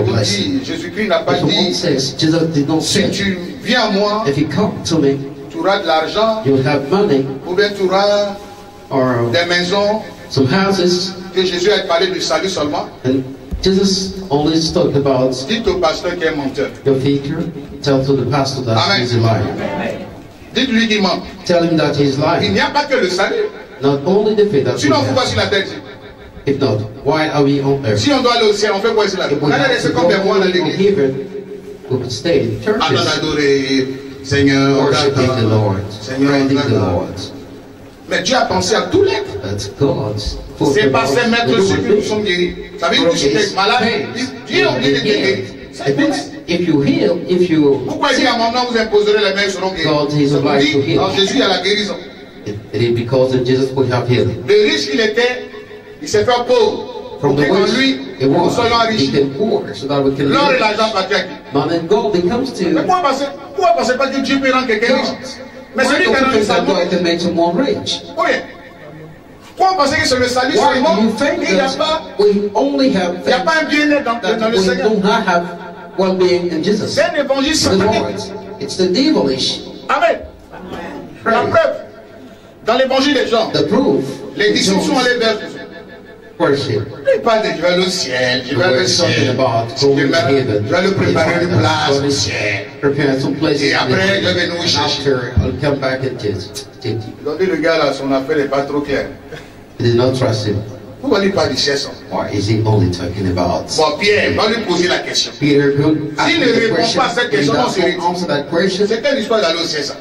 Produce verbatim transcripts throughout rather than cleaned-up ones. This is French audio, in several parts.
dit, Jésus-Christ n'a pas If the one dit, says, Jesus did not si say, tu viens à moi, if you come to me, tu auras de l'argent, you'll have money ou bien tu auras or des maisons, some houses. que Jésus a parlé du salut seulement. And Jesus only talked about Dites au pasteur qu'il est menteur. your future. Tell to the pastor that Amen. he's a liar. Dites-lui qu'il ment. Tell him that he's Il lying. n'y a pas que le salut. Not only the faith that we Sinon, on ne va pas have. sur la terre. If not, why are we on earth? Si on doit aller au ciel, on fait quoi ici là? If On we a have laissé to go combien de mois dans on l'église? heaven, we could stay in En train churches, d'adorer Seigneur, worshiping the Lord, Seigneur, praising the d'accord. Lord. Mais Dieu a pensé à tout l'être. But God, for C'est the pas ces Lord, maîtres the ceux human qui nous being, sont guéris. Ça veut dire que si tu es malade, Dieu a oublié de te guérir. C'est tout. if you heal, if you Pourquoi il dit à un moment vous imposerez les mains seront guéris? God is Ça veut obliged to dire, heal. en Jésus il y a la guérison. it, it is because of Jesus we have healing. Le riche qu'il était, il s'est fait pauvre. From Pour the qu'en wish lui, it nous was, soyons he enrichis. can pour so that we can L'or et live. l'argent appartiennent à qui? But then gold becomes Mais to pourquoi pensez, pourquoi pensez pas que Dieu peut rendre quelqu'un riche? Mais why celui qui don't a you rendu think that seulement, God can make someone rich? oui. Pourquoi pensez que c'est le salut Why seulement? do you think Il n'y a pas, that we only have il n'y a faith pas un bien-être dans, that dans le we Seigneur. do not have well-being in Jesus? C'est un évangile The satanique. Lord, it's the devilish. Amen. La preuve, dans l'évangile des gens, The proof. les disciples sont allés vers Jésus. Worship. Il parle de je vais aller au ciel, je vais aller au We're talking ciel. about Je going vais, to heaven. je vais lui préparer une place au ciel. Prepare some places. Et après, je vais nous chercher. After, I'll come back and get, get you. Ils ont dit, le gars là, son affaire n'est pas trop claire. They did not trust him. Pourquoi il parle du ciel ça? Or is he only talking about? Bon, Pierre, va lui poser la question. Peter could ask S'il ne the répond question. pas à cette If question, he non, does c'est not answer that question, C'est quelle histoire d'aller au ciel ça?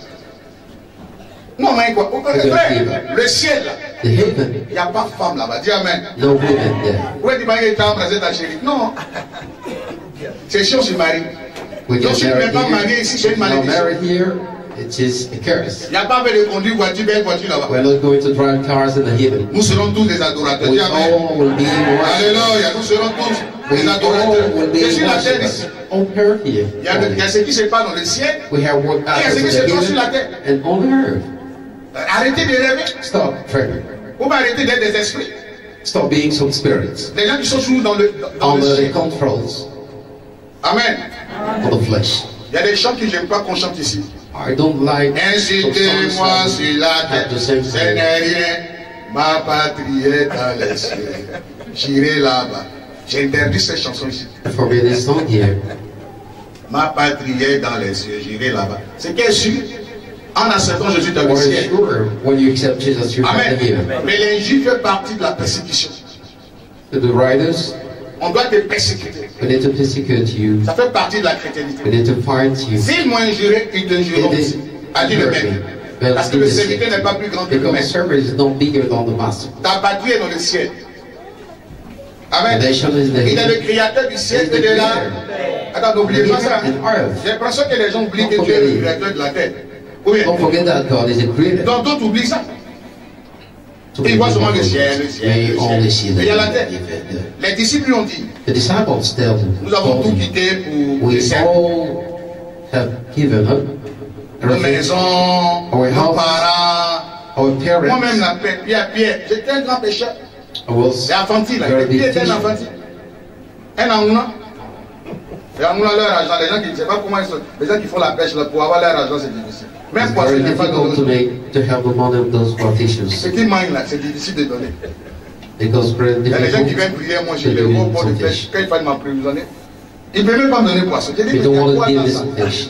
Non, mais quoi? Frère, le ciel là, il the heaven, n'y a pas de femme là-bas. Dis amen. no women there. Où est-ce que tu as embrassé ta chérie? Non. C'est sûr, je suis marié. We Donc, get si tu n'es married pas marié here. ici, c'est une Not malédiction. married here. It is a curse. Il n'y a pas fait de conduire voiture, belle voiture là-bas. We're not going to drive cars in the heaven. Nous serons tous des adorateurs. We Dis amen. all will be worshippers. Alléluia. Nous serons tous We des all adorateurs. will be Je suis la terre ici. worshippers. On earth here. Il y a, il y a ce qui se passe dans le ciel. We have worked Il y a out ce in qui the se passe sur heaven la terre. and on earth. Arrêtez de rêver. Stop dreaming. Ou bien arrêtez d'être des esprits. Stop being some spirits Les gens qui sont toujours dans le, dans, dans le under the ciel. controls Amen. of the flesh. Il y a des chants que j'aime pas qu'on chante ici. I don't like some Incitez-moi songs sur la that terre, have the same ce thing. n'est rien, ma patrie est dans les cieux, j'irai là-bas. J'ai interdit cette chanson ici. For me, this song here, Ma patrie est dans les cieux, j'irai là-bas. C'est qu'est sûr, en acceptant Jésus dans le we're ciel. sure when you accept Jesus, you're Amen. in heaven. Mais l'injure fait partie de la persécution. To the writers, On doit te persécuter. we need to persecute you. Ça fait partie de la We chrétienté. need to fight you. S'ils m'ont injuré, ils t'injureront It is aussi. A dit le maître. Parce que le serviteur n'est pas plus grand que le because maître. servant is not bigger than the master. Ta patrie est dans le ciel. The Amen. nation is the Il est le heaven. créateur du ciel He's the et de la... creator. Attends, n'oubliez pas ça. And earth. J'ai l'impression que les gens oublient Don't que Dieu est le forget it. créateur de la terre. Oui. Don't forget that God is a creator. Donc d'autres oublient ça. So Ils voient seulement le people ciel, le ciel, may le only ciel. see Mais the il y a la terre. heaven. Les disciples lui ont dit, The disciples tell nous avons tout him, quitté pour le we ciel. all have given up Nos everything, maisons, Our nos house. parents. our Moi-même, parents. la paix, Pierre, Pierre, j'étais un grand pécheur. I was C'est infantile. Là. very Pierre big était un teacher. infantile. Un Amouna. Et Amouna, leur argent, les gens qui ne savent pas comment ils sont, les gens qui font la pêche, là, pour avoir leur argent, c'est difficile. Même It's pour very ce n'est pas difficult to donné. make to have the money of those Ce politicians qui manque là, c'est difficile de donner. because very Il y a des gens qui difficult. viennent prier, moi je to les do vois au bord de some pêche, fish. quand il fallait m'emprisonner. Il ne peut même pas me donner poisson. J'ai dit, We mais don't il y a want quoi to give dans this ça? fish.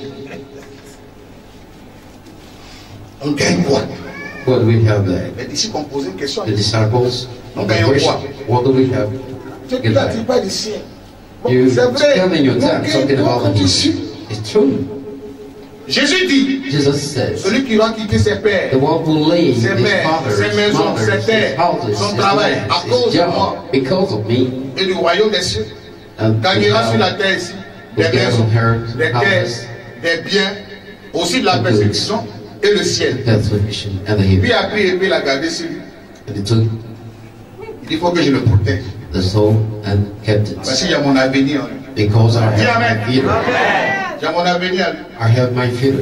On gagne quoi? What do we have there? Les disciples ont posé une question. The disciples. On the gagne question, quoi? What do we have? Tu Get ne back. dis pas du ciel. Bon, You c'est vrai. tell in your On time gagne talking quoi about quand the tu suis? It's true. Jésus dit, Jesus says, celui qui aura quitté ses pères, the one who laid his ses mères, fathers, ses maisons, mothers, ses his terres, houses, son his travail, à lands, cause his de moi, job, because of me, et du royaume des cieux, and gagnera sur la the terre ici des will maisons, inherit des terres, harvest, des biens, aussi de la persécution et le ciel. persecution, and the Puis heaven. a pris et puis l'a gardé sur lui. And he took Il dit, il faut que je le protège. the soul and kept it. Parce qu'il y a mon avenir en lui. Because I Dis have Amen. my future. J'ai mon avenir en lui. I have my future.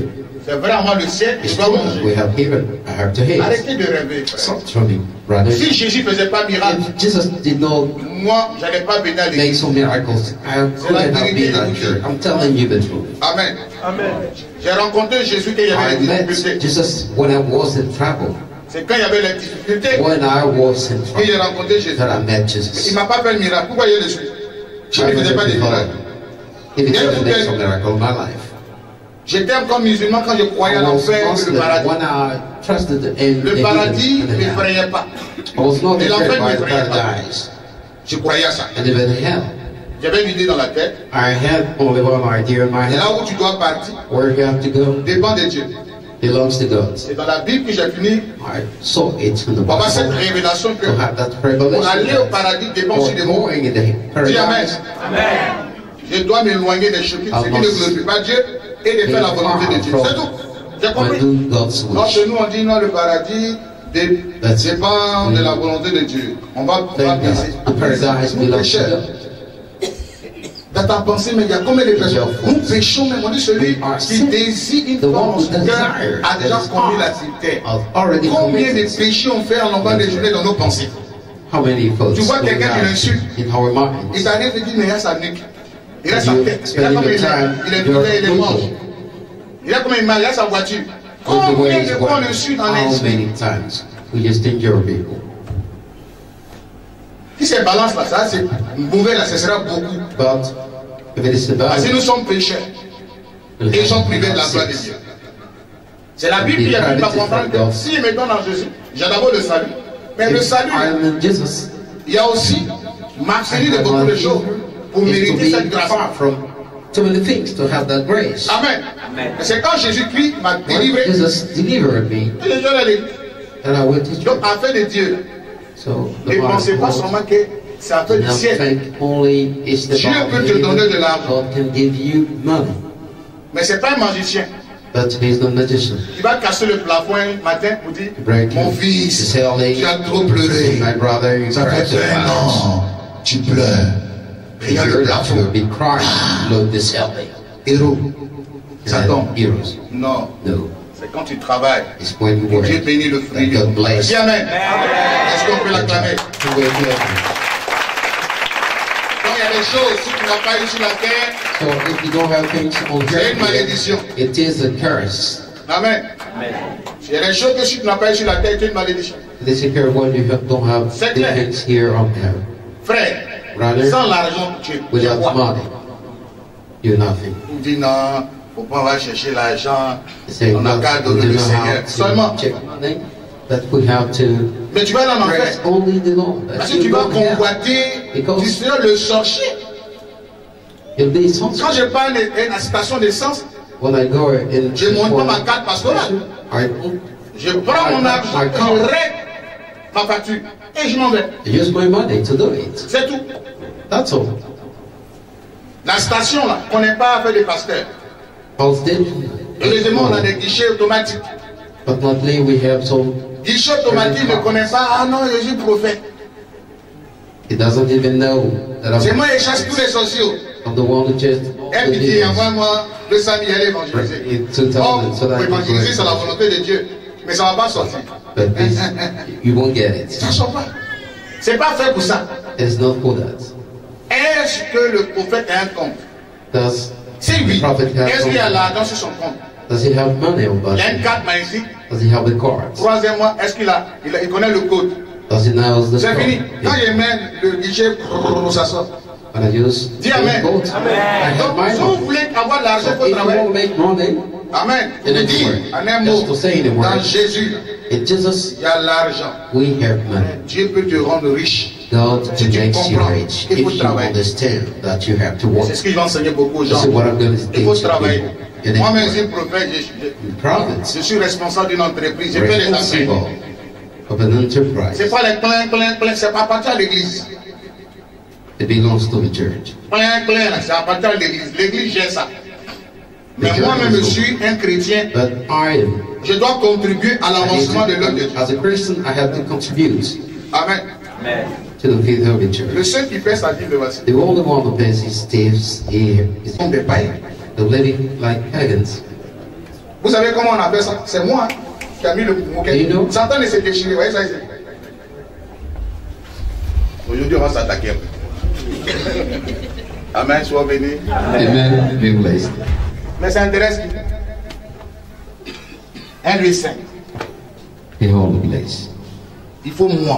C'est vraiment le ciel, je It's dois true. manger. We have heaven. I have to hate. Arrêtez de rêver, frère. Stop dreaming, brother. Si Jésus ne faisait pas miracle, If Jesus did not moi, je n'allais pas venir à make l'église. some miracles, I couldn't have been at church. I'm telling you the truth. Amen. Amen. J'ai rencontré Jésus quand il y I avait des met difficultés. Jesus when I was in trouble. C'est quand il y avait les difficultés When I was in que j'ai trouble, rencontré Jésus. that I met Il Jesus. ne m'a pas fait le miracle. Pourquoi il est dessus? Je ne faisais pas des miracles. If he didn't make some miracle in my life, J'étais encore musulman quand je croyais I à was l'enfer et le Muslim paradis. when I trusted in Le the paradis heaven ne and the hell. m'effrayait pas. I was not Et l'enfer afraid ne by the m'effrayait pas. paradise Je croyais à ça. and even hell. J'avais une idée dans la tête. I had only one idea in my Et head. là où tu dois partir Where you have to go dépend de Dieu. belongs to God. C'est dans la Bible que j'ai fini I saw it in the pour avoir cette Bible. révélation que To have that pour aller au revelation paradis dépend for aussi de moi. going in the Dis Amen. paradise. Je dois m'éloigner des choses qui ne glorifient pas Dieu et de faire la volonté de Dieu. C'est tout. J'ai I compris. do God's Non, wish. chez nous, on dit non, le paradis dé- That's it. dépend de la volonté de Dieu. On va, on va Thank baisser. God. The paradise Nous belongs to péchons. God. Dans ta pensée, mais il y a combien de personnes? Nous péchons, mais on dit celui We are qui sick. désire une The forme one en who son cœur desires a déjà that is commis la hard. cité. I've already Combien de committed. péchés on fait en longueur de journée dans nos pensées? How many folks Tu vois going quelqu'un qui out l'insulte. in our Il minds? t'arrive et dit, mais il a sa nuque. Il a sa You tête. Il a spending comme your il est, time, il est you're vivant, il est mort. looking Il a comme il il a sa voiture. with the Combien ways de fois on where insulte en how esprit? many times we just injure people. Si c'est balance là, ça c'est mauvais là, ce sera beaucoup. But if it is about Parce que nous sommes pécheurs. we'll Et ils sont have privés de la gloire de sins. Dieu. C'est la Bible qui a pu pas comprendre que si je me donne en Jésus, j'ai d'abord le salut. Mais le If salut, I'm in Jesus, il y a aussi m'abstenir de I beaucoup de choses pour is to mériter cette be grâce. far from too many things to have that grace. Amen. Et c'est quand Jésus-Christ m'a When délivré, Jesus delivered me, que les gens allaient. and I went to church. Donc, affaire de Dieu. So the Ne pensez pas Bible seulement que c'est affaire du not ciel. think only it's the Dieu about peut te donner de heaven. l'argent. God can give you money, Mais c'est pas un magicien. but He's the magician. Il va casser le plafond un matin pour dire, Break mon it. fils, Telling tu as trop pleuré. my brother, you Ça cried fait too un much. an, tu pleures. Regarde le You'll plafond. be crying. Look this helping. Héros. Ça tombe. Heroes. Non, No, c'est quand tu travailles. it's when you Que work. Dieu bénit le fruit. That God bless. Dis Amen. Est-ce qu'on peut l'acclamer? To wake you up. Quand il y a des choses, si tu n'as pas eu sur la terre, So if you don't have things on c'est une earth, malédiction. it is a curse. Amen. Il y a des choses que si tu n'as pas eu sur la terre, c'est une malédiction. It is a curse when you have, don't have C'est the clair. things here on earth. Frère, Brother, sans l'argent, tu es without roi. money, you're nothing. On dit non, faut pas aller chercher l'argent. You say, On n'a "Look, qu'à we donner do le not Seigneur. have Seulement. to check money, that we have to Mais tu vas aller en enfer. praise only the Lord. Parce That que tu you vas don't have. convoiter, Because- tu seras le sorcier. You'll be something. Quand je parle à la station d'essence, When I go in, je ne monte pas ma carte pastorale. I Je prends mon argent, et je règle ma facture et je m'en vais. use my money to do it. C'est tout. That's all. La station là, on n'est pas avec des pasteurs. Instead, Heureusement, on a des guichets automatiques. but luckily we have some. Guichet automatique ne connaît pas, ah non, je suis prophète. He doesn't even know that C'est I'm, moi qui chasse tous les sociaux. I'm the one who just. Eh pitié, envoie-moi deux cent mille aller évangéliser. In two Oh, thousand, so pour that I can évangéliser, c'est la go. volonté de Dieu. Mais ça ne va pas sortir. But this, you won't get it. Ça ne sort pas. C'est pas fait pour ça. It's not for that. Est-ce que le prophète a un compte? Does Si the oui, prophet have est-ce qu'il y a some, l'argent sur son compte? does he have money on Il y a une budget? carte magnétique. Does he have the cards? Troisièmement, est-ce qu'il a, il a- il connaît le code? Does he know the C'est code? fini. Quand Yeah. je mets le guichet, ça sort. When I use Dis the Amen. code, I have Donc, my si vous money. voulez avoir de l'argent, il faut If you travailler. won't make money, Amen. in Je a dis word, en un just to mot, say in a dans word, Jésus, in Jesus, il y a l'argent. we have money. Dieu peut te rendre riche. God Si tu makes you comprends, rich il if faut you travailler. understand that you have to work. C'est ce que je vais enseigner beaucoup aux gens. This is what I'm going to Il faut teach to travailler. people. Moi-même, je suis prophète, je, je- The prophets, je suis responsable d'une entreprise, je fais des responsible affaires. of an enterprise. C'est pas les pleins, pleins, pleins, c'est pas appartient à l'église. It belongs to the church. Plein, plein, là, c'est appartient à l'église. L'église gère ça. Mais The moi-même, je church is suis un chrétien. But I, Je dois contribuer à I need l'avancement de l'œuvre de Dieu. to, as a Christian, I have to contribute Amen. to the faith of the Le church. seul qui paie sa vie, le voici. The only one who pays his thieves here is Ils sont des païens. the living like pagans. Vous savez comment on appelle ça? C'est moi hein, qui a mis le bouquet. Satan ne s'est déchiré, vous voyez ça ici. Aujourd'hui, on va s'attaquer un peu. Amen, sois béni. Amen, be blessed. Mais ça intéresse qui? Un lieu saint. A holy place. Il faut moi.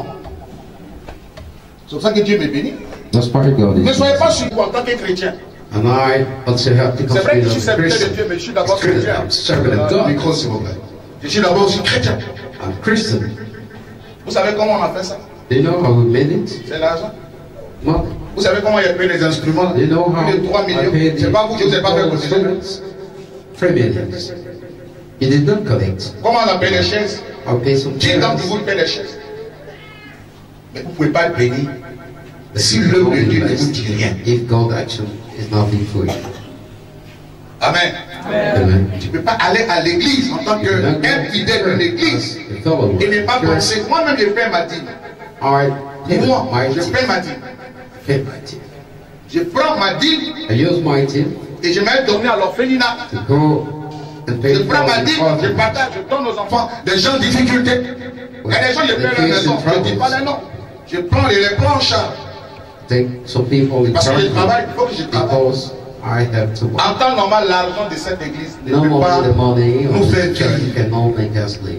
C'est pour ça que Dieu me bénit. That's part of God. Ne soyez pas sur moi en tant que chrétien. And I also have to C'est vrai que je suis consider serviteur de Christian. Dieu, mais je suis d'abord chrétien. I'm servant of God. Micro, s'il vous plaît. Je suis d'abord aussi chrétien. I'm Christian. Vous savez comment on a fait ça? Do you know how we made it? C'est l'argent. Money. Vous savez comment il a payé les instruments? Do you know how Plus de trois I millions. paid C'est pas vous, je ne vous ai pas fait the cotiser. instruments? Three millions. You did not collect. Comment on a payé les chaises? I'll pay some Qui d'entre chairs. vous paye les chaises? Mais vous ne pouvez pas bénir si If l'œuvre de Dieu ne vous dit rien. If God's action is nothing for you. Amen. Amen. Tu ne peux pas aller à l'église en tant qu'un fidèle de l'église et ne pas penser. Moi-même, je paie ma dîme. Alright. Moi, My je team. paie ma dîme. Pay my team. Je prends ma dîme I use my team et je mets donner à l'orphelinat. to go and pay Je for prends ma the dîme, je orphan. partage, je donne aux enfants des gens en difficulté. Il y a des gens qui paient la maison, je ne dis pas les noms. Je prends les, les prends en charge. Take some people in Parce que je charge travaille, il faut que je travaille. because I have to work. En temps normal, l'argent de cette église ne No peut more pas the money nous or faire the church vivre. cannot make us live.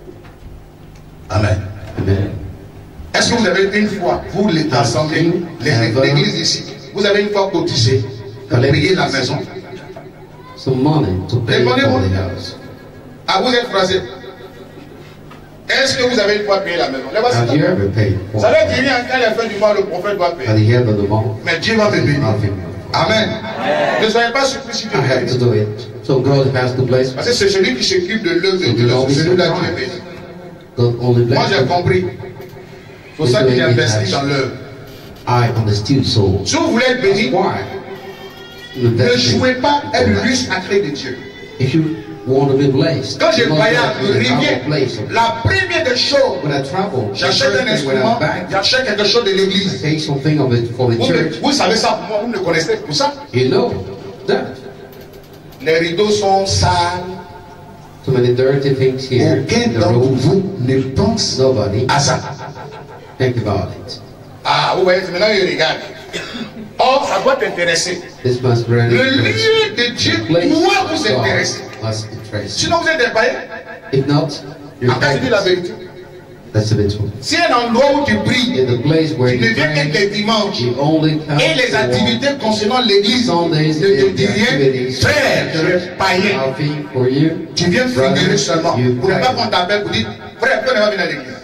Amen. Amen. Est-ce que vous avez une fois, vous les assemblées, l'église ici, vous avez une fois cotisé pour payer la maison? Some money to pay for the house. Ah, vous êtes français. Est-ce que vous avez une fois payé la maison? Have you ever paid for Ça it? veut dire rien, quand la fin du mois, le prophète doit At payer. the end of the month, Mais Dieu va me bénir. nothing. Amen. Ne soyez pas surpris si Dieu I have to bénit. do it. So God has to bless Parce me. que c'est celui qui s'occupe de l'œuvre de Dieu. C'est celui-là qui est béni. God only Moi, bless j'ai me. compris. C'est pour ça que j'ai investi dans l'œuvre. I understood so. Si vous voulez être béni, Why? ne jouez pas un lustre sacré de Dieu. If you want to be blessed, Quand je you must voyage, go je to the reviens. place. La première des choses, When I travel, the j'achète first un thing when instrument, I'm back, j'achète quelque chose de I l'église. take something of it for the Vous, church. vous savez ça pour moi, vous me connaissez pour ça. You know that. Les rideaux sont sales. So many dirty things here. Aucun The d'entre rules. vous ne pense Nobody à ça. think about it. Ah, vous voyez, maintenant il regarde. Or, ça doit t'intéresser. This must really Le interest lieu de Dieu you. Place doit vous God intéresser. must interest you. Sinon, vous êtes des païens. If not, you're Après, je dis la pagans. vérité. That's a bit true. Si un endroit où tu pries, In the place where tu ne you viens que pray, les dimanches you only come et les to activités concernant l'église Sundays ne te and disent the rien, activities. frère, je suis païen. Healthy for you. Tu viens figurer seulement. You Pour ne pas pray. qu'on t'appelle pour dire, frère, pourquoi ne pas venir à l'église?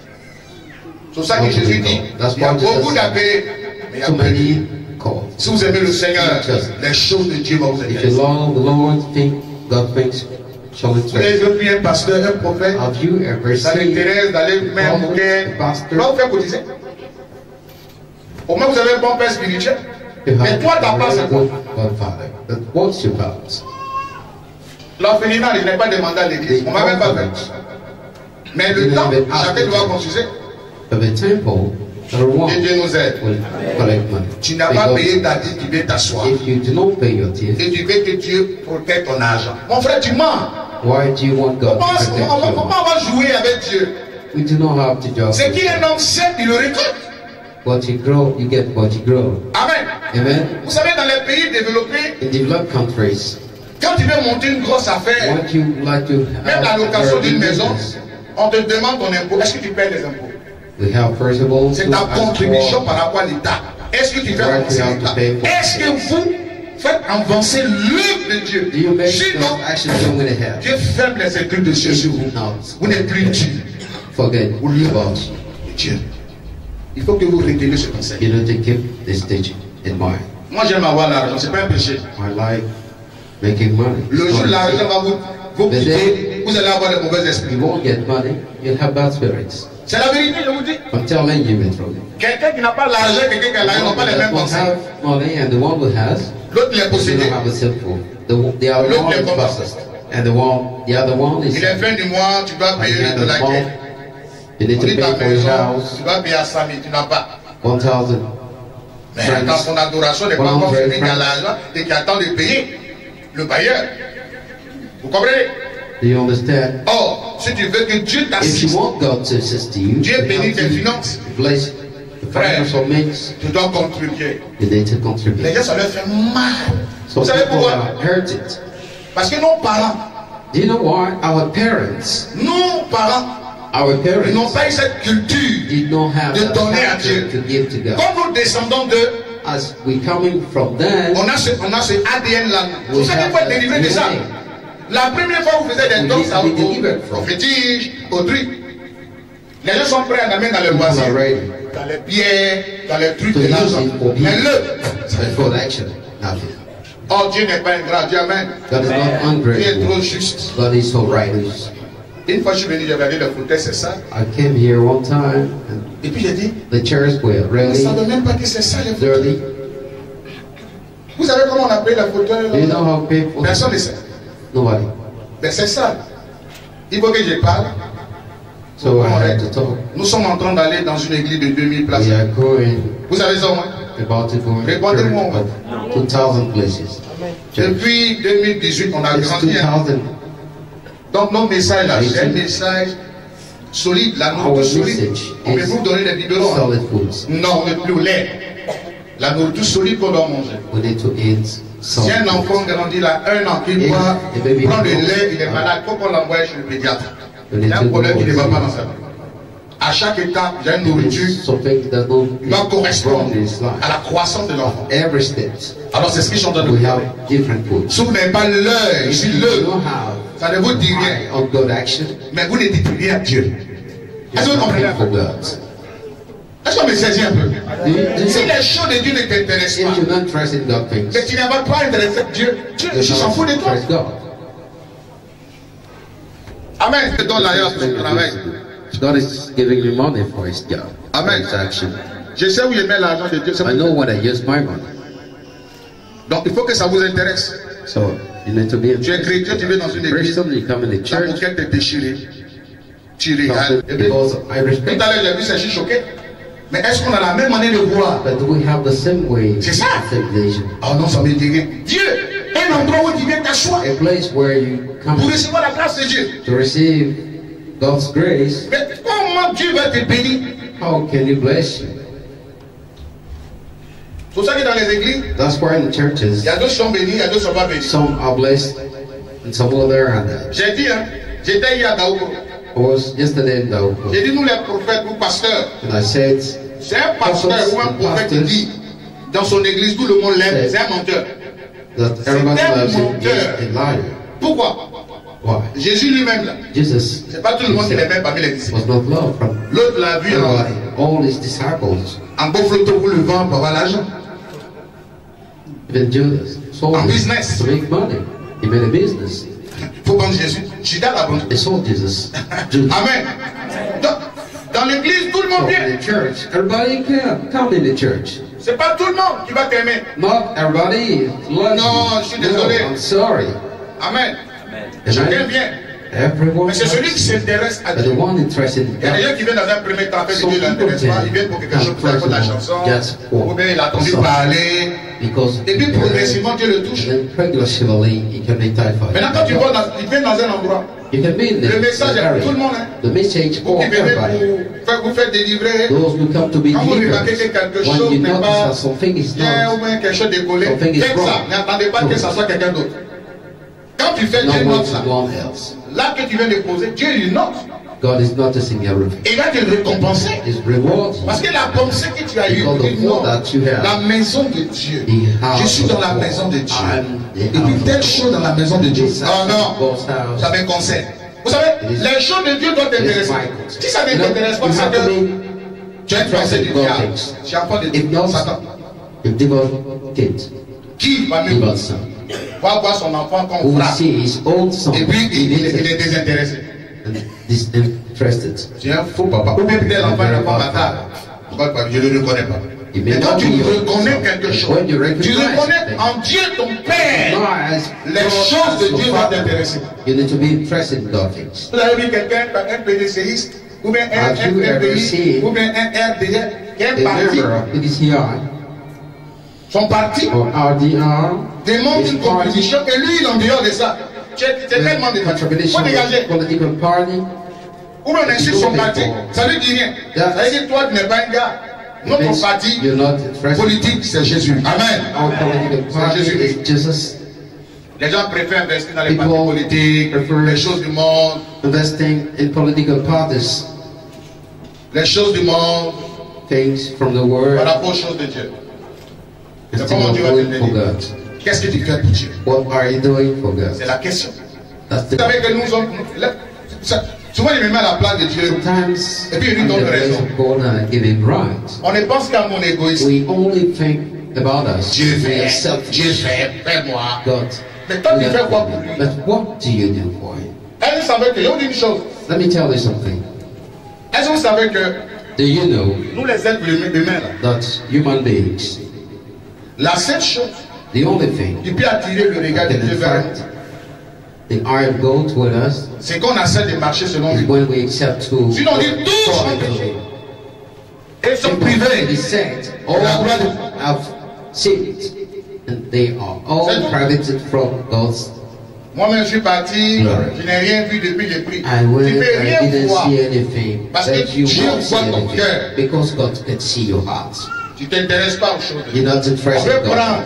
C'est ça que Jésus dit. Il y a beaucoup d'appelés, mais il y a So peu de many called. Si vous aimez le Seigneur, les choses de Dieu vont vous If you intéresser. love the Lord, think God thinks shall Vous avez interest. vu un pasteur, un prophète, Have you ever ça seen l'intéresse d'aller the mettre un prophet, bouquet. the pastor? Va vous faire cotiser. Au moins vous avez un bon père spirituel. You Mais have toi, ta a part, really c'est quoi? good Godfather. But what's your part? L'orphelinat, je n'ai pas demandé à l'église. On ne m'a même pas fait. Mais le temps, chacun doit consulter. But the temple, the one Et Dieu nous aide. will collect money. Tu n'as pas Because payé ta dîme, tu viens t'asseoir. if you do not pay your tithe, Et tu veux que Dieu protège ton argent. Mon frère, tu mens. why do you want God Comment to protect comment- you? comment on va jouer avec Dieu? We do not have to just C'est qui est un homme saint, il le récolte. what you grow, you get what you grow. Amen. Amen. Vous savez, dans les pays développés, In developed countries, quand tu veux monter une grosse affaire, what you like to même la have location a d'une big maison, business, on te demande ton impôt. Est-ce que tu payes les impôts? we have first of all C'est to ta ask contribution for par rapport à l'État. Est-ce que tu fais Right, avancer we have to l'État? pay for- Est-ce que vous faites avancer l'œuvre de Dieu? do you make Sinon, those actions going ahead? Dieu ferme les écrits de Dieu sur vous. Not Vous n'êtes plus Dieu. forget about Dieu. Il faut que vous reteniez ce conseil. you know to keep this teaching in mind. Moi, j'aime avoir l'argent, c'est pas un péché. I like making money. Le jour où l'argent va vous, vous Mais quitter, vous allez avoir de mauvais esprits. You won't get money, you'll have bad spirits. C'est la vérité, je vous dis. I'm telling you the truth. Quelqu'un qui n'a pas l'argent et quelqu'un qui a l'argent n'ont pas les mêmes One pensées. have money and the one who has L'autre les does not possédé. have a sinful. The, the other L'autre one les is combat. possessed. And the one, the other one is Il est fin du mois, tu dois at payer the end de of la the month, guerre. you need On to dit pay ta for your maison, house, tu dois payer à cent mille, tu n'as pas. one thousand. Mais quand son adoration n'est pas encore finie, il y a l'argent et qui attend de payer le bailleur. Vous comprenez? Do you understand? Or, si tu veux que Dieu If you t'assiste, want God to assist you, Dieu to bénit help tes you, finances, bless the financial means, tu dois contribuer. you need to Les contribute. gens, ça leur fait mal. So Vous savez people pourquoi? are hurted. Parce que nos parents, Do you know why? Our parents, nos parents, our ils n'ont parents pas eu cette culture did not have de the donner à factor Dieu. to give to God. Comme nous descendons d'eux, As we coming from them, on a ce, on a ce A D N là. We Vous savez have quoi être that délivré de ça? D N La première fois où vous faisiez des We dons, need ça to be au delivered from. prophétige, au truc. Les gens sont prêts à l'amener dans le people loisir, are ready dans les pierres, dans les trucs to de use l'argent. it for Mais people, le, but for action, nothing. oh Dieu n'est pas ingrat, Dieu amen. God is not Dieu est trop ungrateful. juste. God is so righteous. Une fois je suis venu, j'ai regardé le fauteuil, c'est ça. I came here one time, and Et puis j'ai dit, the chairs were je ne really savais même pas que c'est ça les fauteuils. dirty. Vous savez comment on appelle le fauteuil? Do you know how people? Personne ne sait. Nobody. Mais c'est ça. Il faut que je parle. So I had to talk. Nous sommes en train d'aller dans une église de deux mille places. We are going Vous savez ça au moins? about to go in a Répondez-moi. church of two thousand places. Church. Depuis deux mille dix-huit, on a It's grandi. hein. two thousand. Donc nos messages là, Oui. c'est un message solide, la Our nourriture solide. message On peut is vous donner des biberons. hein. solid foods. Non, on n'est plus au lait. La nourriture solide qu'on doit manger. We need to eat Si solid un enfant foods. grandit là, un an, qu'il Et- doit et baby prendre le grows. lait, il est malade, il faut qu'on l'envoie chez le pédiatre. We Il need y a to un problème go qui ne va and pas dans sa vie. À chaque étape, il y a une see nourriture something that will qui doit correspondre grow his à life. la croissance de l'enfant. Every step, Alors c'est ce qu'ils sont en train de we faire. have different foods. Si vous n'avez pas l'œil, If ici you le, don't have ça ne vous dit rien. eye on God action, Mais vous ne dites rien à Dieu. Est-ce que you're vous comprenez un nothing for peu? God. Est-ce qu'on me saisit un peu? Do you- do you Si know, les choses de Dieu ne t'intéressent if pas, you're not trust in God things, mais tu n'as pas intéressé Dieu, Dieu you il s'en fout de toi. trust God. Amen. Je te donne l'ailleurs pour ton travail. God is giving me money for His job. Amen. For His action. Je sais où il met l'argent de Dieu. c'est I know what I use my money. Donc il faut que ça vous intéresse. So you need to be a Tu es chrétien, tu vas dans une église, Christian, you come in the ta church. moquette est déchirée. Tu regardes. Et puis, Because I tout respect. à l'heure, j'ai vu, c'est juste choqué. Mais est-ce qu'on a la même manière de voir? But do we have the same way? C'est ça. Same vision. Oh non, ça me dit rien. Dieu, un endroit où tu viens t'asseoir A place where you come pour recevoir la grâce de Dieu. to receive God's grace. Mais comment Dieu va te bénir? How can you bless you? C'est pour ça que dans les églises, That's why in the il churches, y a deux qui sont bénis, il y a deux qui ne sont pas bénis. some are blessed and some other are not. J'ai dit, hein, j'étais hier à Daogo. I was yesterday in Dauko, J'ai dit, nous les prophètes, nous pasteurs, and I said c'est un pasteur ou un prophète qui dit, dans son église, tout le monde l'aime, c'est un menteur. that everybody un loves him menteur. is a liar. Pourquoi? Why? Jésus lui-même, là, Jesus c'est pas tout le monde qui l'aimait parmi les disciples. was not loved from L'autre l'a vu en, everybody, all his disciples, en beau flottant pour le vent, pour avoir l'argent. even Judas, sold En him business. to make money. He made a business. Il faut vendre Jésus. Judas l'a vendu. They sold Jesus. Judas. Amen. Dans, dans l'église, tout le monde So vient. in the church, everybody can come in the church. C'est pas tout le monde qui va t'aimer. Not everybody loves Non, you. je suis désolé. No, I'm sorry. Amen. Amen. Chacun vient. Everyone Mais c'est celui qui loves you. s'intéresse à But Dieu. the one interested in Il y a des gens God, qui viennent dans un premier temps, fait Some Dieu ne people l'intéresse pas. can Ils viennent pour quelque come chose, pour faire la first chanson. just for Ou bien il a entendu song. parler. because Et puis progressivement, Dieu le touche. then progressively he can be typhoid. Maintenant, quand tu vois, dans, il vient dans un endroit. You can be in the Le message est pour tout le monde. Hein. The message Vous for qui venez everybody. pour faire, vous faire délivrer. Those who come to be Quand vous delivered, remarquez que quelque when chose you n'est notice pas that something is bien ou not, bien quelque chose décollé, Something is faites ça. wrong. N'attendez pas que ça soit quelqu'un d'autre. Quand tu fais, no Dieu one note ça. to one else. Là que tu viens de poser, Dieu il note. God is noticing everything. Et il va te récompenser. He's rewarding Parce que la pensée que tu as eue, Because tu dis the non, thought that you have, la maison de Dieu. the house Je suis dans of la God. maison de Dieu. I'm the Et puis house telle of chose dans la maison de Dieu. This Ah house non, God's house. ça me concerne. Vous savez, It is- les choses de Dieu doivent It is t'intéresser. my- Si ça ne You know, t'intéresse pas, you c'est have to que be tu es une pensée du God diable. things. Tu es enfant de If not, Satan. if devil kid, Qui va devil nous son, va voir son enfant who qu'on will frappe see his own son, et puis il, il- il est disinterested désintéressé. and disinterested. Tu es un faux papa. Ou bien peut-être l'enfant est un enfant bâtard. Pourquoi pas? Je ne le reconnais pas. Il may Mais quand not tu be your reconnais son. quelque chose, When you tu recognize reconnais things, en Dieu ton Père. not as Les God choses as de your Dieu vont father, t'intéresser. you need to be interested in God things. Vous avez vu quelqu'un, un PDCiste, ou bien un Have you ever F P I, seen ou bien un R D R, qui est A un parti, member of P C I son parti or R D R demande is une party contribution et lui il est en dehors de ça. c'est tellement de partis. Il faut Contradiction dégager. of political party. Ou on insulte son parti. Ça veut dire rien. Ça veut dire que toi, tu n'es pas un gars. Notre parti politique, c'est Jésus. Amen. Our political party is Jesus. Les gens préfèrent investir dans les partis politiques, les choses du monde. Investing in political parties. Les choses du monde. Things from the world. Par rapport aux choses de Dieu. C'est comment Dieu va te bénir. Qu'est-ce que tu fais pour Dieu? What are you doing for God? C'est la question. That's the... Vous savez que nous sommes... Souvent il me met à la place de Dieu. Sometimes et puis il nous donne raison. Right. On ne pense qu'à mon égoïsme. We only think about us. Dieu fait, Dieu fait, fais-moi. God. Mais toi tu fais quoi pour lui? But what do you do for him? Est-ce que vous savez que, je vous dis une chose. Let me tell you something. Est-ce que vous savez que do you know nous les êtres humains là, that human beings, la seule chose the only thing qui peut attirer le regard de Dieu vers the eye of God toward us, c'est qu'on accepte de marcher selon lui. When we accept to sinon on dit tous sont péchés. Et sont privés. All have sinned, and they are all privated from God's. Moi-même je suis parti, je n'ai rien vu depuis que j'ai pris. I went, tu ne peux I rien didn't voir. see anything. Parce que you Dieu voit ton cœur. Because God can see your heart. Tu ne t'intéresses pas aux choses. You're not interested in God.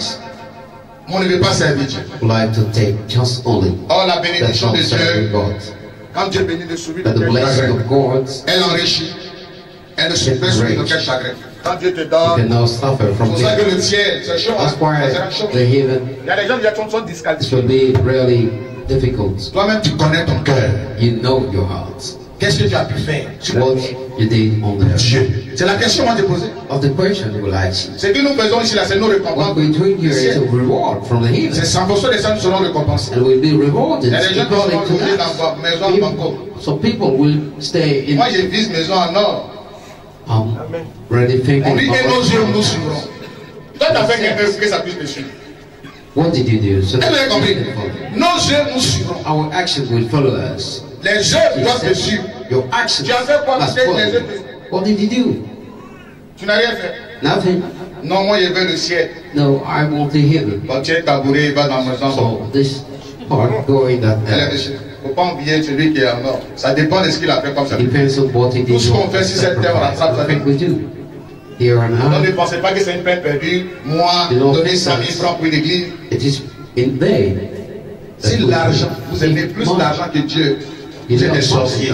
On ne veut pas servir Dieu. Like to take just only. Oh, la bénédiction de Dieu. God. Quand Dieu bénit de soumis de the blessing of God, elle enrichit. Elle ne se fait soumis de quel chagrin. Quand Dieu te donne, you cannot suffer from c'est pour ça que le ciel, c'est chaud. That's why the heaven, il y a des gens qui sont disqualifiés. It will be really difficult. Toi-même, tu connais ton cœur. You know your heart. Qu'est-ce que tu as pu faire? What you did on the Dieu. C'est la question qu'on t'a posée. Of the question will ask you. Ce que nous faisons ici, là, c'est nos récompenses. What we're doing here is a reward from the heaven. C'est cent pour cent des gens qui seront récompensés. And we'll be rewarded. Il y a des gens qui seront logés dans la maison en Bangkok. So people will stay in. Moi, je vise maison en or. Um, really thinking on dit que nos yeux nous suivront. Toi, tu as fait quelque chose que ça puisse te suivre. What did you do? So that compris. Nos yeux nous suivront. Our actions will follow us. Les yeux doivent te suivre. Your actions. Tu as fait quoi pour que les yeux te... What did you do? Tu n'as rien fait. Nothing. Non, moi, je veux le ciel. No, I want the heaven. Quand tu es tabouret, il va dans ma maison. So this part going that. Il ne faut pas oublier celui qui est en or. Ça dépend de ce qu'il a fait comme ça. Depends on what he did. Tout ce qu'on fait, si cette terre, on rattrape ça. We do. Here and now. Donc ne pensez pas que c'est une peine perdue. Moi, donner cent mille francs pour une église. It is in vain. Si l'argent, vous aimez plus l'argent que Dieu, vous êtes des sorciers.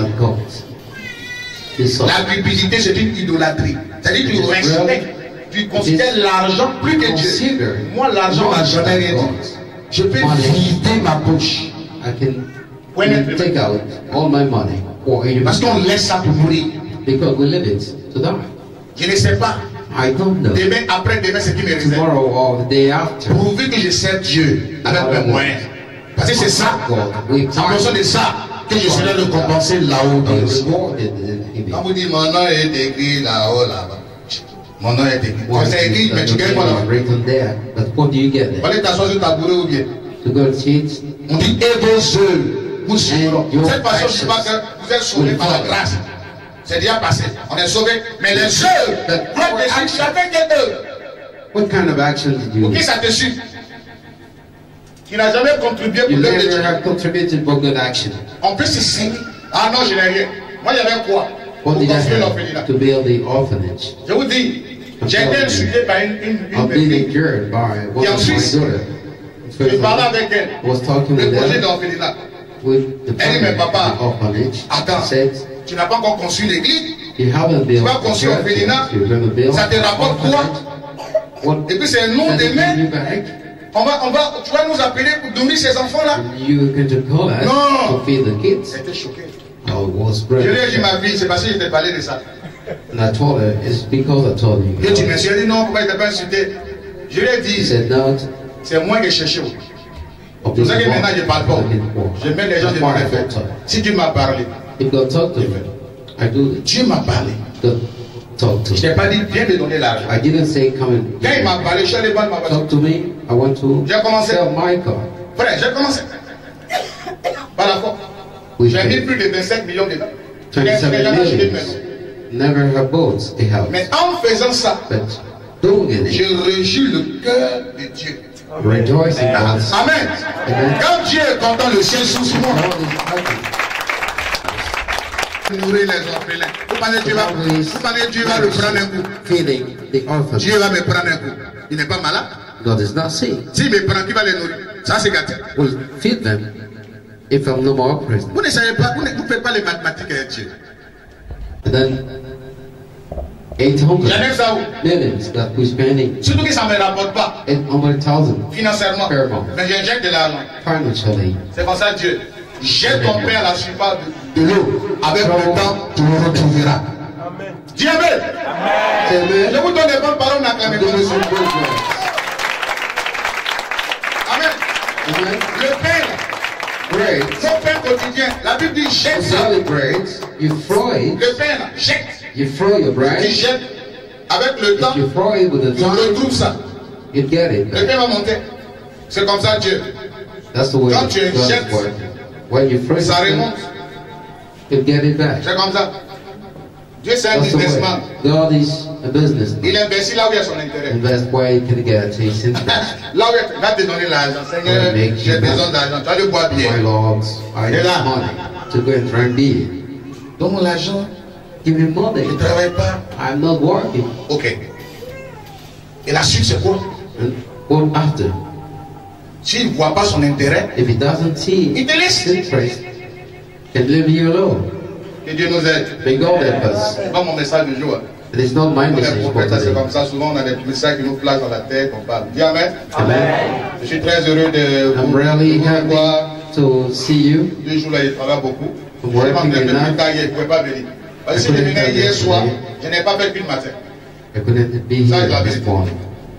La cupidité, c'est une idolâtrie. C'est-à-dire que tu respectes, tu considères l'argent plus que Dieu. Moi, l'argent n'a jamais rien dit. Je peux vider ma poche. I can take out all my money. Parce qu'on laisse ça pour mourir. Because we leave it to die. Je ne sais pas. I don't know. Demain, après demain, c'est qui me réserve. Tomorrow or the day after. Prouver que je sers Dieu avec mes moyens. Parce que c'est ça. C'est en fonction de ça que je serai récompensé là-haut dans le ciel. Quand vous dites mon nom est écrit là-haut, là-bas. Mon nom est écrit. C'est écrit, mais tu gagnes quoi là-bas? What do you get there? On est t'asseoir sur ta bourrée ou bien? To go sit. On dit, et vos œufs, vous suivront. Cette façon, je ne sais pas que vous êtes sauvés par la grâce. C'est déjà passé. On est sauvés. Mais les œufs, gloire de Dieu, chacun des œufs. What kind of action did you Pour qui ça te suit? Qui n'a jamais contribué pour l'œuvre de Dieu. Have contributed for good action. On peut se signer. Ah non, je n'ai rien. Moi, il y avait quoi? What did I have to build the orphanage? Je vous dis, j'ai été insulté par une une une fille. Et ensuite, je parlais avec elle. Was talking le with projet d'orphelinat. Elle dit, mais papa, attends, tu n'as pas encore construit l'église. Tu vas construire l'orphelinat. Ça te rapporte quoi? Et puis c'est un nom de main. On va, on va, tu vas nous appeler pour nourrir ces enfants-là? Non! J'étais choqué. Je lui ai dit, ma fille, c'est parce que je t'ai parlé de ça. And I told her, it's because I told you. Et tu me suis dit, non, pourquoi il t'a pas insulté? Je lui ai dit, c'est moi qui ai cherché. C'est pour ça que maintenant je ne parle pas. Je mets les gens de mon effet. Si tu m'as parlé, Dieu m'a parlé. Talk to je t'ai pas dit, viens me donner l'argent. I didn't say come and quand il m'a parlé, je suis allé voir ma voiture. Talk to me. I want to j'ai commencé. Sell my car. Frère, j'ai commencé. Par la fois. J'ai mis plus de vingt-cinq millions dedans. twenty-seven million. Never have bought a house. Mais en faisant ça, But doing it, je réjouis le cœur de Dieu. Rejoice in God. Amen. Amen. Quand Dieu est content, le ciel s'ouvre sur moi. Nourrir les orphelins. Vous pensez que Dieu va, vous pensez que Dieu va le prendre un coup? Feeding the orphans. Dieu va me prendre un coup. Il n'est pas malade. God is not sick. S'il me prend, qui va les nourrir? Ça c'est gâté. We'll feed them if I'm no more present. Vous ne savez pas, vous ne vous faites pas les mathématiques avec Dieu. And then eight hundred J'enlève ça où? millions that we're spending. Surtout que ça ne me rapporte pas. eight hundred thousand financièrement. Mais j'injecte de l'argent. Financially. C'est comme ça Dieu. Jette ton pain à la surface de, de l'eau. Avec le temps, tu le retrouveras. Amen. Dis Amen. Amen. Je vous donne des bonnes paroles d'acclamer pour Jésus. Amen. Amen. Le pain. Bread. Son pain quotidien. La Bible dit jette ça. Bread, you throw it. Le pain là, jette. You throw your bread. Tu jettes. Avec le temps, you throw it with the time, tu retrouves ça. You get it. Le pain va monter. C'est comme ça Dieu. That's the way. Quand tu jettes, when you throw ça remonte. You get it back. C'est comme ça. Dieu c'est un businessman. God is a businessman. Il investit là où il y a son intérêt. Invest where he can get his interest. Là où il va te donner l'argent. Seigneur, j'ai besoin d'argent. Tu vas le boire bien. My Lord, I need money to go and drink beer. Donne-moi l'argent. Give me money. Je ne travaille pas. I'm not working. Ok. Et la suite c'est quoi? And what after? S'il ne voit pas son intérêt, if he doesn't see il te laisse. Interest, can leave you alone. Que Dieu nous aide. May God help us. C'est pas mon message du jour. It is not my message. C'est comme ça. Souvent, on a des messages qui nous flashent dans la tête. On parle. Dis Amen. Amen. Je suis très heureux de I'm vous, really de vous happy voir. To see you. Deux jours là, il travaille beaucoup. I'm Je working suis un peu enough. plus tard, il ne pouvait pas venir. Parce que si je venais hier soir, je n'ai pas fait qu'une matin. I couldn't be Ça, here je l'avais this dit. morning.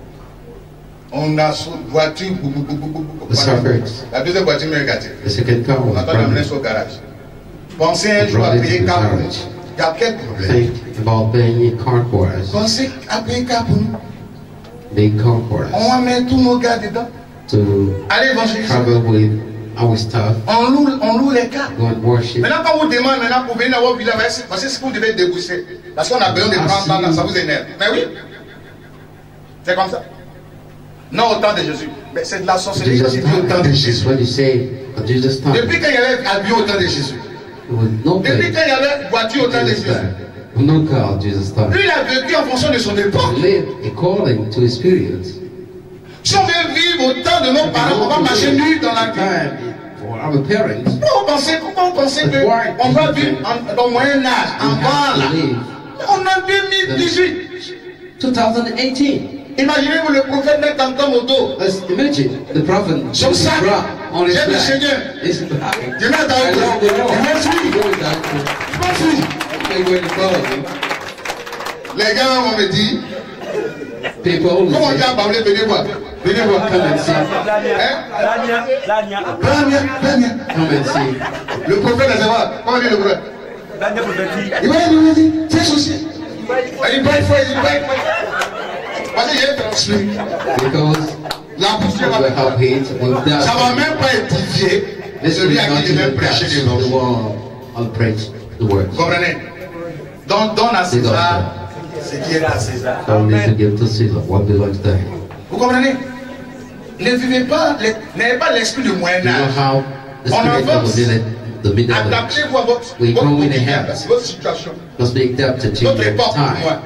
On a son voiture. The suffers. La deuxième voiture m'est gâtée. The second car On was attend d'amener broken. au garage. Pensez un jour à payer quatre pour nous. Il y a quel problème? Think about paying car for us. Pensez à payer quatre pour nous. Big car for On us. va mettre tous nos gars dedans. To Allez évangéliser. travel with our stuff. On loue, on loue les cars. Go and worship. Maintenant, quand vous demandez maintenant pour venir dans votre village, parce que ce que vous devez débourser. Parce qu'on a besoin de prendre ça, ça vous énerve. Mais oui. C'est comme ça. Non au temps de Jésus. Mais c'est de la sorcellerie quand il dit au temps de Jésus. When you say at Jesus' time, Depuis qu'il y avait avion au temps de Jésus. there was no Depuis place. qu'il y avait voiture au temps de Jesus' Jésus. time. No car at Jesus' time. Lui, il a vécu en fonction de son époque. Live according to his periods. Si on veut vivre au temps de nos parents, on va marcher nu dans la vie. For our parents, Pourquoi vous pensez, pourquoi vous pensez qu'on va vivre en, dans le Moyen Âge, en bas là? On est en deux mille dix-huit. twenty eighteen. Imaginez-vous le prophète mettre un homme au dos. Let's imagine the prophet Son sac, on his j'aime le back. Seigneur. His back. Je mets dans le dos. Je m'en suis. Je m'en suis. They were to follow him. Les gars vont me dire, People comment on will dit say, à Baoulé, venez voir. Venez voir. come and see. Hein? Lania, Lania, Lania, Lania. Come and see. Le prophète, c'est quoi? Comment dit le prophète? Lania prophétique. Il va nous dire, c'est souci. Il va faire, il va faire. Parce qu'il est transmis. Because La poussière of va the help hate will die. ça va même pas édifier celui à qui je vais prêcher the l'évangile. wall. I'll preach the word. Vous comprenez? Donc donne à César ce qui est à César. So we need to give to Caesar what belongs to him. Vous comprenez? Ne vivez pas, n'ayez pas l'esprit du Moyen You know Âge. how the On spirit avance. of the middle, the middle age Adaptez-vous à votre, We votre grow in the quotidien, habits. votre situation. must be adapted to Notre your époque, pour moi. time.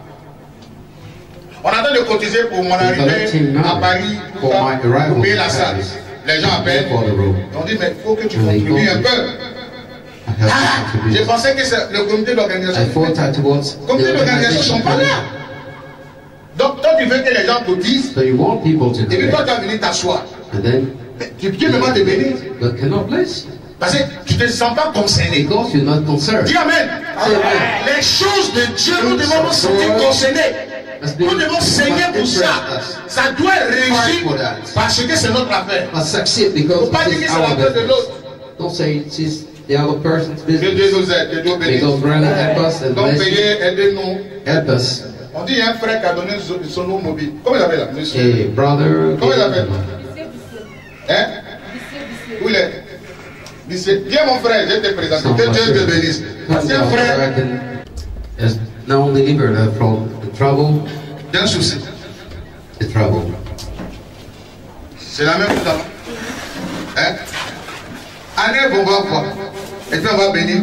On a de cotiser pour mon arrivée à Paris, tout For ça, my arrival pour payer la to salle. Paris. Les gens appellent. For the room. On dit, mais il faut que tu And they contribues un contribute. peu. I have to Ah, je contribute. pensais que c'est le comité I d'organisation. thought that was Le comité the d'organisation ne organization. sont pas là. Donc, toi, tu veux que les gens cotisent, So you want people to et puis toi, collect, tu vas venir t'asseoir. and then Mais tu Dieu me demande de bénir. but cannot bless you Parce que tu ne te sens pas concerné. because you're not concerned. Dis Amen. Amen. Les choses de Dieu, nous devons nous sentir concernés. Nous devons saigner pour ça. Ça doit réussir parce que c'est notre affaire. But succeed Il ne because faut pas dire it que is c'est our l'affaire de business. l'autre. Don't say it is the other person's Que Dieu business. nous aide, que Dieu May bénisse. God really help us and Donc, bless you. veuillez aider-nous. Help us. On dit il y a un frère qui a donné son, son nom mobile. Comment il appelle là, monsieur? Hey, brother. Comment il appelle? Hein? Où il est? Bissé. Viens mon frère, je vais te présenter. Que Dieu te bénisse. Come C'est un down, I frère reckon, has now delivered her from the trouble, d'un souci. the trouble. C'est la même chose avant. Hein? Allez, on va voir. Et puis on va bénir.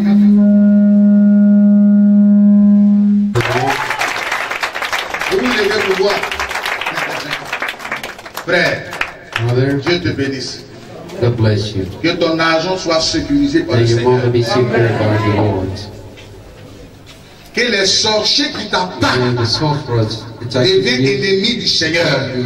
Vous devez pouvoir. Frère, Mother, Dieu te bénisse. God bless you. Que ton argent soit sécurisé par May le your Seigneur. money be secured by the Lord. Que les sorciers qui t'attaquent And the sorcerers attacking deviennent you, ennemis du Seigneur.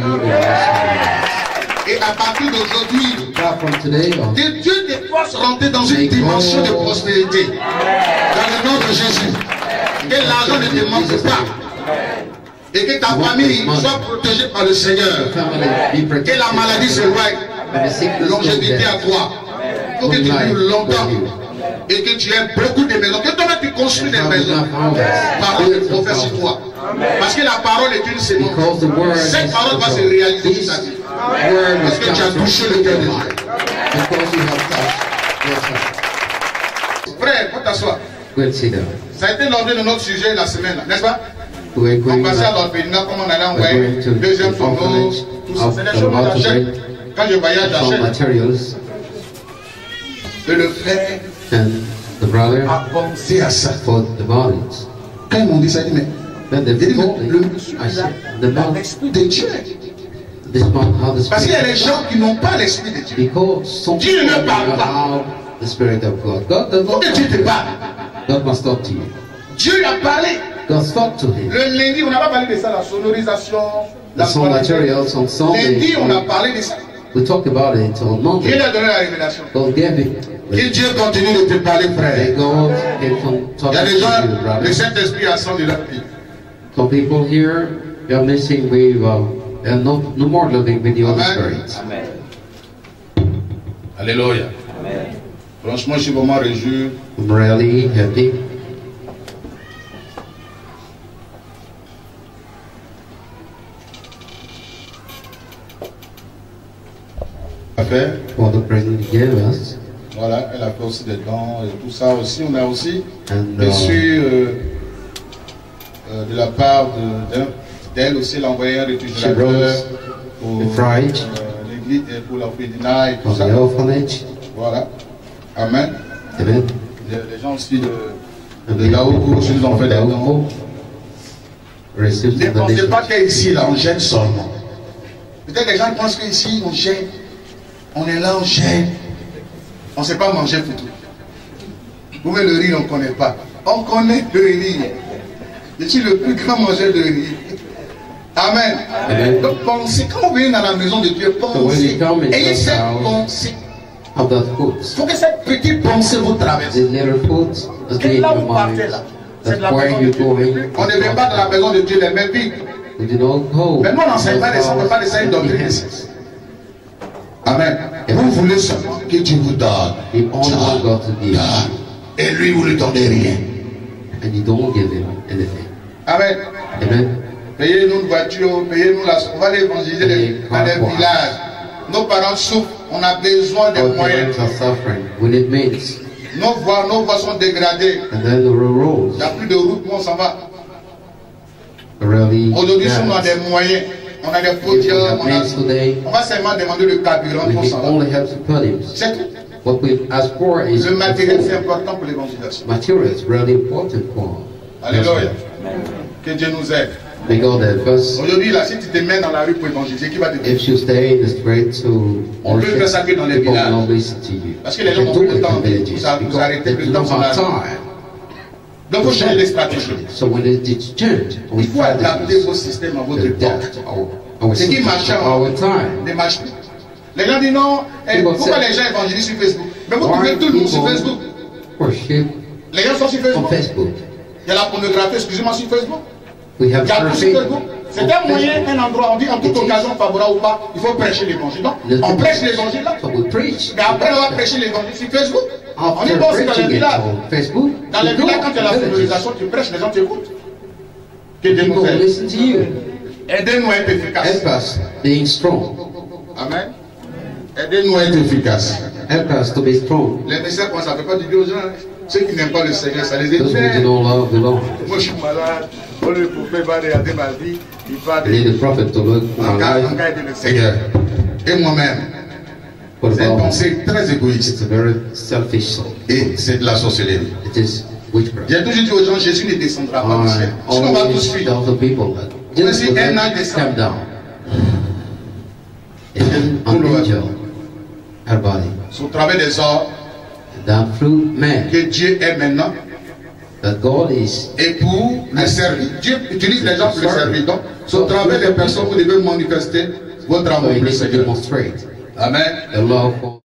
Et à partir d'aujourd'hui, from today on, que Dieu te fasse rentrer dans une dimension de prospérité. Dans le nom de Jésus. Que l'argent ne te manque pas. Et que ta famille soit protégée par le Seigneur. Que la maladie s'éloigne. Longévité à toi. Il faut que tu vives longtemps. Et que tu aies beaucoup de maisons. Que toi-même tu construis des maisons. Parole de prophète sur toi. Parce que la parole est une sémence. Cette parole va se réaliser sur ta vie. Parce que tu as touché le cœur de Dieu. Frère, faut t'asseoir. Ça a été l'objet de notre sujet la semaine, n'est-ce pas? On passait à l'orphelinat, comme on allait en voyer, deuxième tonneau, tout ça. C'est des choses que j'achète. Quand je voyage, j'achète. Et le frère a pensé à ça. Quand ils m'ont dit ça, il dit, mais le monsieur, l'esprit de Dieu. Parce qu'il y a des gens qui n'ont pas l'esprit de Dieu. Dieu ne parle pas. Faut que Dieu te parle. Dieu a parlé. Le lundi, on n'a pas parlé de ça, la sonorisation. La lundi, on a parlé de ça. We talked about it on Monday. Dieu a donné la révélation. God gave it. Que Dieu continue de te parler, frère. God Il y a des gens, le Saint-Esprit a son de leur vie. Some people here, they are missing with, uh, they are not, no more living with the Holy Spirit. Amen. Alléluia. Amen. Franchement, je suis vraiment réjoui. I'm really happy. Fait. For the present he gave us. Voilà, elle a fait aussi des dons et tout ça aussi. On a aussi And, reçu euh, euh, de la part d'elle de, aussi, elle a envoyé un réfrigérateur pour euh, l'église et pour l'orphelinat et tout ça. Voilà. Amen. Amen. Les, les gens aussi de, de Gaougou aussi nous ont fait des dons. Ne pensez pas qu'ici, là, on gêne seulement. Peut-être que les gens pensent qu'ici, on gêne. On est là, on gêne. On ne sait pas manger pour tout. Vous voyez le riz, on ne connaît pas. On connaît le riz. Je suis le plus grand mangeur de riz. Amen. Amen. Donc pensez, quand vous venez dans la maison de Dieu, pensez. Ayez cette pensée. Il faut que cette petite pensée vous traverse. Et là vous partez là. C'est de la maison de Dieu. On ne vient pas dans la maison de Dieu les mêmes vies. Mais nous, on n'enseigne pas des on ne peut pas des signes doctrines. Amen. Et vous voulez seulement que Dieu vous donne. Et lui, vous ne lui donnez rien. Amen. Amen. Payez-nous une voiture, payez-nous la... On va aller évangéliser dans les villages. Nos parents souffrent, on a besoin de moyens. Nos voies, nos voies sont dégradées. Il n'y a plus de route, on s'en va. Aujourd'hui, nous avons des moyens. On a des podiums, on, on va seulement demander le carburant pour s'en va. C'est tout. Le matériel, c'est important pour l'évangélisation. Alléluia. Que Dieu nous aide. Aujourd'hui, là, si tu te mets dans la rue pour évangéliser, qui va te dire? On peut faire ça que dans les villages. Parce que les gens ont beaucoup de temps pour vous arrêter, le temps s'en arrête. Donc, il faut changer les stratégies. Il faut adapter vos systèmes à votre époque. Ce qui marchait avant ne marche plus. Les gens disent non, eh, pourquoi les gens évangélisent sur Facebook? Mais vous trouvez tout le monde sur Facebook. Les gens sont sur Facebook. Il y a la pornographie, excusez-moi, sur Facebook. Il y a tout sur Facebook. C'est un moyen, un endroit, on dit en toute occasion favorable ou pas, il faut prêcher l'évangile. Donc, on prêche l'évangile là. Mais après, on va prêcher l'évangile sur Facebook. On est bon aussi dans les villages. Dans les villages, quand il y a la sonorisation, tu prêches, les gens t'écoutent. Que Dieu nous aide. Aidez-nous à être efficaces. Amen. Aidez-nous à être efficaces. Les messieurs, ça ne fait pas du bien aux gens. Ceux qui n'aiment pas le Seigneur, ça les énerve. Moi, je suis malade. Le prophète va regarder ma vie. Il va dire. En cas de le Seigneur. Et moi-même, c'est une pensée très égoïste. It's a very selfish soul. Et c'est de la sorcellerie. It is witchcraft. J'ai toujours dit aux gens, Jésus ne descendra pas du ciel. Sinon on va tous fuir. Just si un ange descend. Come down. And an angel, her body. Sous travers des hommes, that through man, que Dieu est maintenant, that God is, et pour le servir. Dieu utilise les gens pour le servir. Donc, sous travers des personnes, vous devez manifester votre amour pour le Seigneur. demonstrate Amen. the love for